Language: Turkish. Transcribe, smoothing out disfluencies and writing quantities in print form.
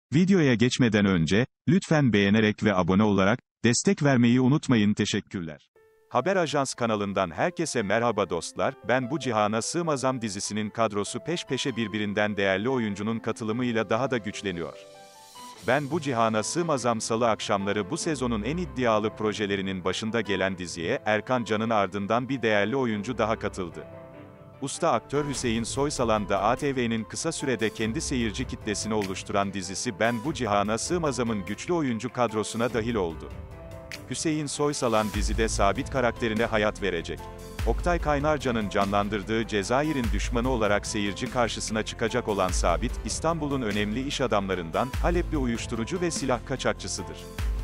Videoya geçmeden önce, lütfen beğenerek ve abone olarak, destek vermeyi unutmayın. Teşekkürler. Haber Ajans kanalından herkese merhaba dostlar, Ben Bu Cihana Sığmazam dizisinin kadrosu peş peşe birbirinden değerli oyuncunun katılımıyla daha da güçleniyor. Ben Bu Cihana Sığmazam salı akşamları bu sezonun en iddialı projelerinin başında gelen diziye, Erkan Can'ın ardından bir değerli oyuncu daha katıldı. Usta aktör Hüseyin Soysalan da ATV'nin kısa sürede kendi seyirci kitlesini oluşturan dizisi Ben Bu Cihana Sığmazam'ın güçlü oyuncu kadrosuna dahil oldu. Hüseyin Soysalan dizide Sabit karakterine hayat verecek. Oktay Kaynarca'nın canlandırdığı Cezayir'in düşmanı olarak seyirci karşısına çıkacak olan Sabit, İstanbul'un önemli iş adamlarından, Halepli uyuşturucu ve silah kaçakçısıdır.